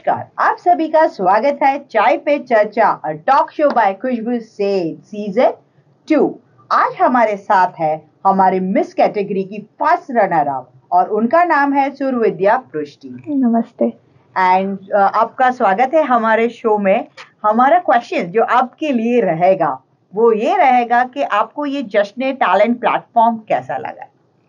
नमस्कार, आप सभी का स्वागत है चाय पे चर्चा और टॉक शो बाय खुशबू से सीजन 2। आज हमारे साथ है हमारे मिस कैटेगरी की फर्स्ट रनर अप और उनका नाम है सुरविद्या पृष्टि। नमस्ते। एंड आपका स्वागत है हमारे शो में। हमारा क्वेश्चन जो आपके लिए रहेगा वो ये रहेगा कि आपको ये जश्न टैलेंट प्लेटफॉर्म कैसा लगा।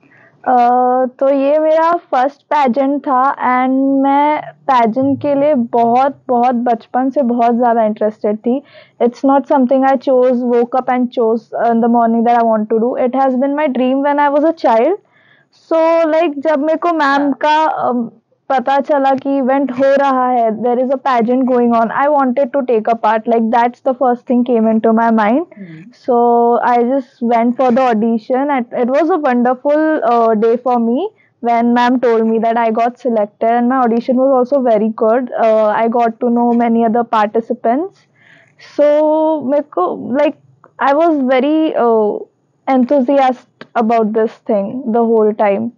तो ये मेरा फर्स्ट पैजेंट था एंड मैं पैजेंट के लिए बहुत बहुत बचपन से बहुत ज़्यादा इंटरेस्टेड थी. It's not something I chose woke up and chose in the morning that I want to do. It has been my dream when I was a child. So like जब मेरे को मैम का पता चला कि event हो रहा है, there is a pageant going on, I wanted to take a part. Like that's the first thing came into my mind. So I just went for the audition. It was a wonderful day for me when ma'am told me that I got selected, and my audition was also very good. I got to know many other participants. So मेरे को like I was very enthusiastic about this thing the whole time.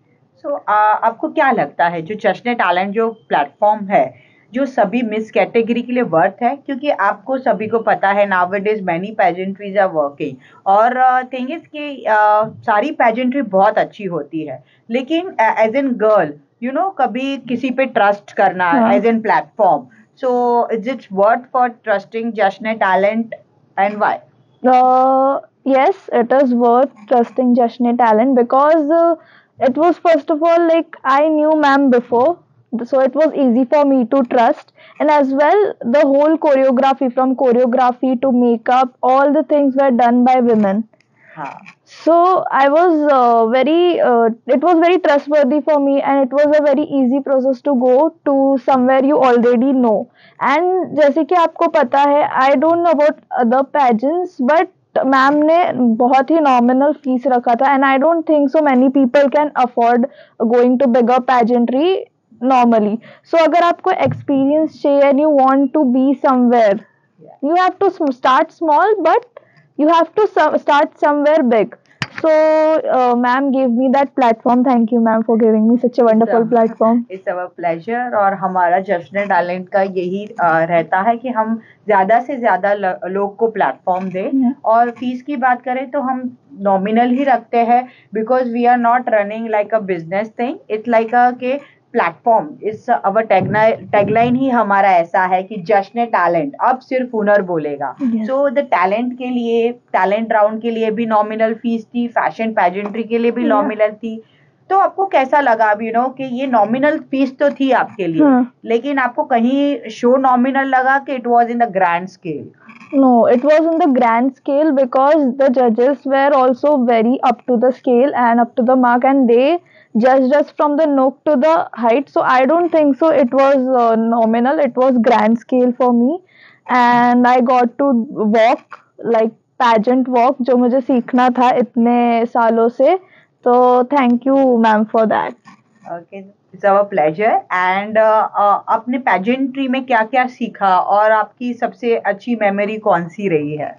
आपको क्या लगता है जो जश्न talent जो platform है जो सभी मिस कैटेगरी के लिए वर्थ है, क्योंकि आपको सभी को पता है nowadays many pageantries are working और थिंग इज कि सारी पेजेंट्री बहुत अच्छी होती है, लेकिन as an girl you know कभी किसी पे ट्रस्ट करना as an platform, so is it's worth for trusting Jashn talent and why? Yes, it is worth trusting Jashne Talent because it was first of all like I knew ma'am before, so it was easy for me to trust. And as well, the whole choreography, from choreography to makeup, all the things were done by women. So I was it was very trustworthy for me, and it was a very easy process to go to somewhere you already know. And जैसे कि आपको पता है, I don't know about other pageants, but ma'am ने बहुत ही nominal fees रखा था, and I don't think so many people can afford going to bigger pageantry normally. So अगर आपको एक्सपीरियंस चाहिए and you want to be somewhere, you have to start small, but you have to start somewhere big. So ma'am gave me that platform. Thank you ma'am for giving me such a wonderful platform. It's our pleasure. और हमारा जश्न talent का यही रहता है कि हम ज्यादा से ज्यादा लोग को प्लेटफॉर्म दें. और फीस की बात करें तो हम नॉमिनल ही रखते हैं, because we are not running like a business thing. It's like a के प्लेटफॉर्म इस अवर टैगलाइन ही हमारा ऐसा है कि जश्न टैलेंट अब सिर्फ हुनर बोलेगा. सो द टैलेंट के लिए, टैलेंट राउंड के लिए भी नॉमिनल फीस थी, फैशन पैजेंट्री के लिए भी नॉमिनल थी. तो आपको कैसा लगा अब कि ये नॉमिनल फीस तो थी आपके लिए, लेकिन आपको कहीं शो नॉमिनल लगा कि it was in the grand scale? No, it was in the grand scale because the judges were also very up to the scale and up to the mark, and they judged us from the nook to the height. So I don't think so it was nominal, it was grand scale for me. And I got to walk like pageant walk, जो मुझे सीखना था इतने सालों से. तो thank you ma'am for that. Okay, it's our pleasure. And आपने pageantry में क्या क्या सीखा और आपकी सबसे अच्छी मेमोरी कौन सी रही है?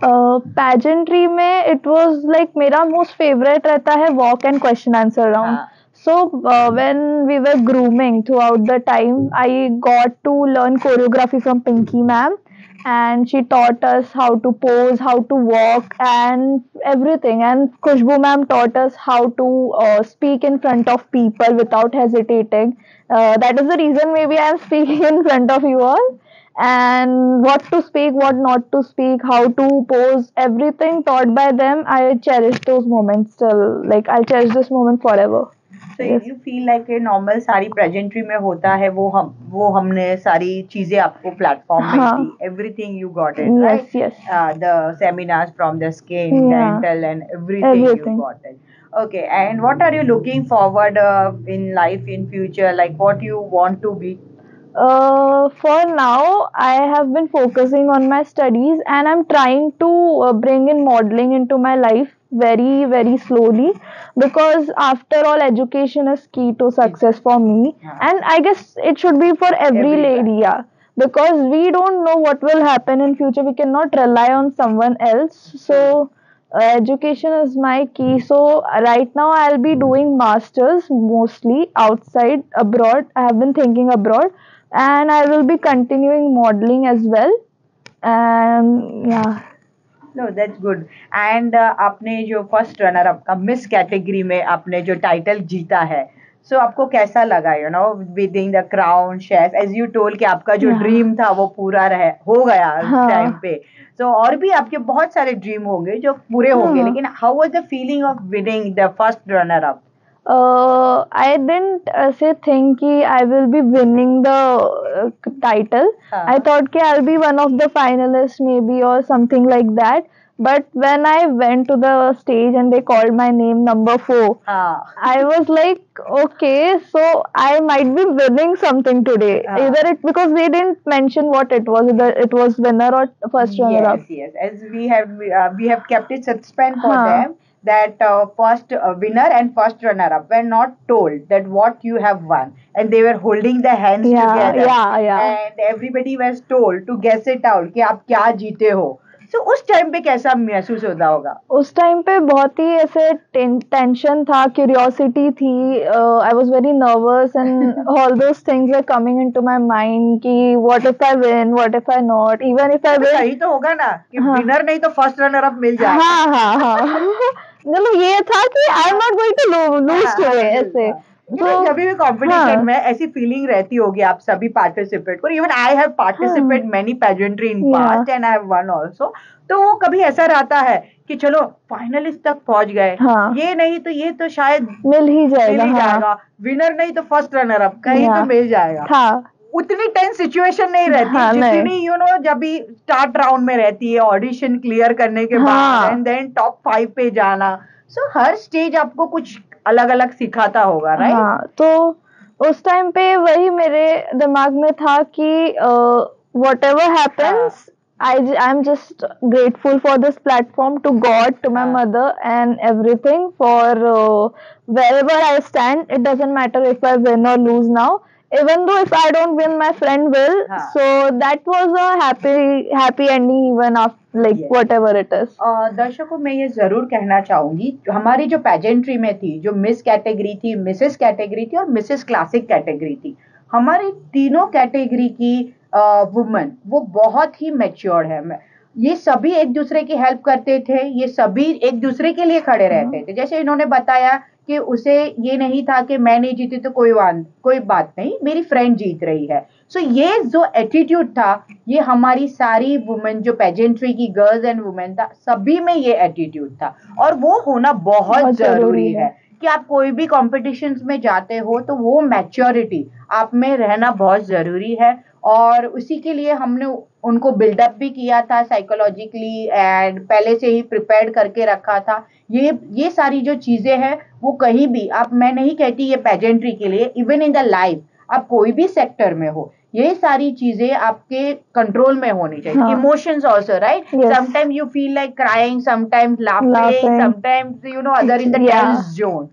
पेजेंट्री में इट वाज लाइक मेरा मोस्ट फेवरेट रहता है walk and question answer round. So when we were grooming throughout the time, I got to learn choreography from Pinky ma'am, and she taught us how to pose, how to walk, and everything. And Khushbu ma'am taught us how to speak in front of people without hesitating. That is the reason maybe I am speaking in front of you all. And what to speak, what not to speak, how to pose, everything taught by them. I cherish those moments still. Like I'll cherish this moment forever. So if you feel like a normal सारी pageantry में होता है वो हमने सारी चीजें आपको platform में दी. Everything you got it, right? Yes, yes. The seminars from the skin, dental, and everything you got it. Okay, and what are you looking forward in life in future? Like what you want to be? For now, I have been focusing on my studies, and I'm trying to bring in modeling into my life very, very slowly, because after all, education is key to success for me. And I guess it should be for every lady, yeah. Because we don't know what will happen in future. We cannot rely on someone else. So education is my key. So right now I'll be doing masters mostly outside abroad. I have been thinking abroad, and I will be continuing modeling as well. And yeah. No that's good and आपने जो first runner up का miss category में आपने जो title जीता है सो आपको कैसा लगा you know winning the crown chef as you told कि आपका जो ड्रीम था वो पूरा रहे हो गया उस टाइम पे सो और भी आपके बहुत सारे ड्रीम होंगे जो पूरे होंगे लेकिन how was the feeling of winning the first runner up I didn't say think कि I will be winning the title. I thought कि I'll be one of the finalists maybe or something like that. But when I went to the stage and they called my name number 4, I was like, okay, so I might be winning something today. Either it because they didn't mention what it was, either it was winner or first runner up. Yes, as we have kept it suspense for them. That first winner and first runner up were not told that what you have won and they were holding the hands together and everybody was told to guess it out कि आप क्या जीते हो so उस time पे कैसा महसूस होता होगा उस टाइम पे बहुत ही ऐसे टेंशन था क्यूरियोसिटी थी I was very nervous and all those things were coming into my mind कि what if I win what if I not even if I win सही तो होगा ना कि विनर नहीं तो फर्स्ट रनर अप मिल जाएगा हाँ मतलब ये था कि I am not going to lose today ऐसे तो जब भी कंपटीशन में ऐसी फीलिंग रहती होगी आप सभी पार्टिसिपेट को even I have participate many pageantry in past and I have won also तो वो कभी ऐसा रहता है कि चलो फाइनलिस्ट तक पहुंच गए ये नहीं तो ये तो शायद मिल ही जाएगा विनर नहीं तो फर्स्ट रनर अप कहीं तो मिल जाएगा उतनी टेंस सिचुएशन नहीं रहती जितनी यू नो जब भी स्टार्ट राउंड में रहती है ऑडिशन क्लियर करने के बाद एंड देन टॉप 5 पे जाना सो हर स्टेज आपको कुछ अलग अलग सिखाता होगा राइट तो उस टाइम पे वही मेरे दिमाग में था कि whatever happens I'm just grateful for this platform, to God, to my mother and everything for wherever I stand. It doesn't matter if I win or lose now. Even though if I don't win, my friend will. So that was a happy ending even after like whatever it is. दर्शकों मैं ये जरूर कहना चाहूंगी हमारी जो pageantry में थी जो मिस कैटेगरी थी मिसेस कैटेगरी थी और मिसेस क्लासिक कैटेगरी थी हमारी तीनों कैटेगरी की वुमेन वो बहुत ही मैच्योर्ड है ये सभी एक दूसरे की हेल्प करते थे ये सभी एक दूसरे के लिए खड़े रहते थे जैसे इन्होंने बताया कि उसे ये नहीं था कि मैं नहीं जीती तो कोई बात नहीं मेरी फ्रेंड जीत रही है सो ये जो एटीट्यूड था ये हमारी सारी वुमेन जो पेजेंट्री की गर्ल्स एंड वुमेन था सभी में ये एटीट्यूड था और वो होना बहुत जरूरी है कि आप कोई भी कॉम्पिटिशन्स में जाते हो तो वो मैच्योरिटी आप में रहना बहुत जरूरी है और उसी के लिए हमने उनको बिल्डअप भी किया था साइकोलॉजिकली एंड पहले से ही प्रिपेयर्ड करके रखा था ये सारी जो चीजें हैं वो कहीं भी आप मैं नहीं कहती ये पेजेंट्री के लिए इवन इन द लाइफ आप कोई भी सेक्टर में हो ये सारी चीजें आपके कंट्रोल में होनी चाहिए emotions also right sometime you feel like crying sometimes laughing sometimes you know other in the tense zone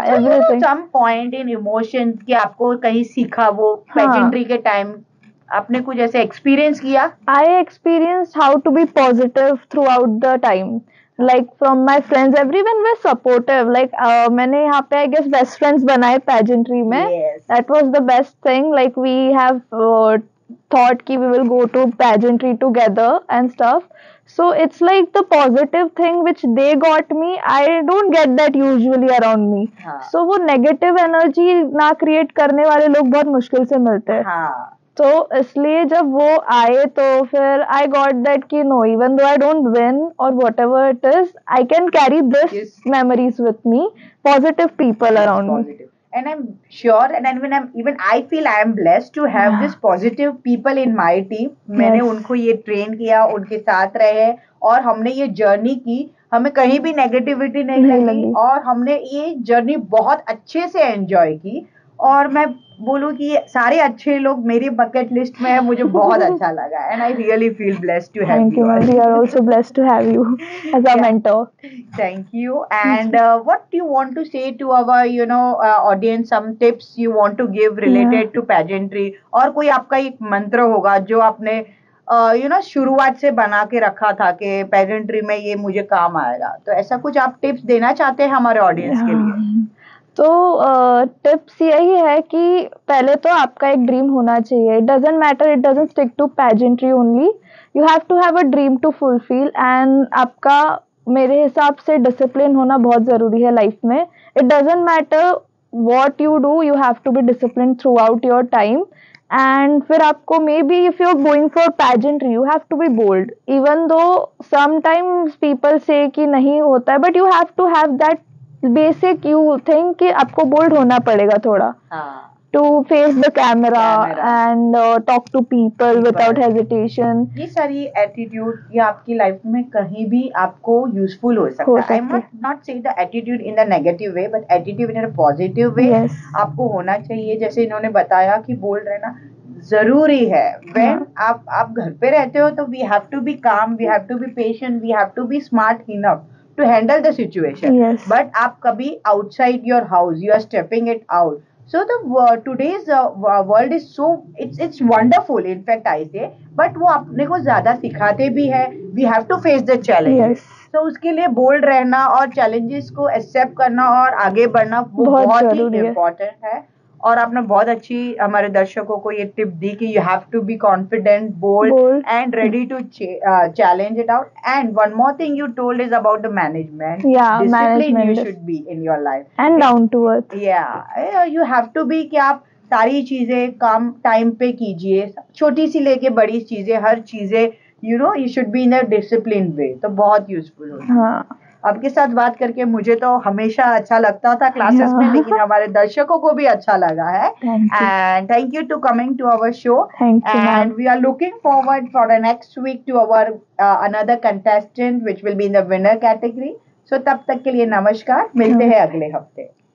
some point in emotions कि आपको कहीं सीखा वो पेजेंट्री के टाइम आपने कुछ ऐसे एक्सपीरियंस किया I experience how to be positive throughout the time like from my friends everyone were supportive like मैंने यहाँ पे I guess best friends बनाए pageantry में that was the best thing like we have thought कि we will go to pageantry together and stuff so it's like the positive thing which they got me I don't get that usually around me so वो negative energy ना create करने वाले लोग बहुत मुश्किल से मिलते हैं तो इसलिए जब वो आए तो फिर आई गॉट दैट कि no even though I don't win और whatever it is I can carry this memories with me positive people around me and I'm sure and even I feel I am blessed to have this positive people in my team मैंने उनको ये train किया उनके साथ रहे और हमने ये जर्नी की हमें कहीं भी नेगेटिविटी नहीं लगी और हमने ये जर्नी बहुत अच्छे से एंजॉय की और मैं बोलूं कि सारे अच्छे लोग मेरी बकेट लिस्ट में है मुझे बहुत अच्छा लगा and I really feel blessed to have you we are also blessed to have you as a mentor thank you and what do you want to say to our you know audience some tips you want to give related to pageantry और कोई आपका एक मंत्र होगा जो आपने you know शुरुआत से बना के रखा था कि पेजेंट्री में ये मुझे काम आएगा तो ऐसा कुछ आप टिप्स देना चाहते हैं हमारे ऑडियंस के लिए तो टिप्स यही है कि पहले तो आपका एक ड्रीम होना चाहिए. It doesn't matter, it doesn't stick to pageantry only. You have to have a dream to fulfil. And आपका मेरे हिसाब से डिसिप्लिन होना बहुत ज़रूरी है लाइफ में. It doesn't matter what you do, you have to be disciplined throughout your time. And फिर आपको maybe if you're going for pageantry, you have to be bold. Even though sometimes people say कि नहीं होता है, but you have to have that basic you think कि आपको bold होना पड़ेगा थोड़ा. हाँ. To face the camera and talk to people without hesitation. ये सारी एटीट्यूड ये आपकी लाइफ में कहीं भी आपको यूजफुल हो सकता है. I not say the attitude in the negative way, but attitude in a positive way आपको होना चाहिए. जैसे इन्होंने बताया कि बोल्ड रहना जरूरी है. व्हेन आप घर पे रहते हो तो we have to be calm, we have to be patient, we have to be smart enough to handle the situation. But आप कभी outside your house you are stepping it out. So today's world is so it's wonderful. In fact, I say, but वो अपने को ज्यादा सिखाते भी है. We have to face the challenges. तो उसके लिए बोल्ड रहना और चैलेंजेस को एक्सेप्ट करना और आगे बढ़ना वो बहुत ही इम्पोर्टेंट है. और आपने बहुत अच्छी हमारे दर्शकों को ये टिप दी कि you have to be confident, bold and ready to challenge it out. And one more thing you told is about the management. Discipline you should be in your life and down to earth. You have to be कि आप सारी चीजें काम time पे कीजिए, छोटी सी लेके बड़ी चीजें, हर चीजें you should be in a disciplined way. तो बहुत यूजफुल होता है. आपके साथ बात करके मुझे तो हमेशा अच्छा लगता था क्लासेस में, लेकिन हमारे दर्शकों को भी अच्छा लगा है. And thank you to coming to our show. And we are looking forward for the next week to our another contestant which will be in the winner category. So तब तक के लिए नमस्कार, मिलते हैं अगले हफ्ते.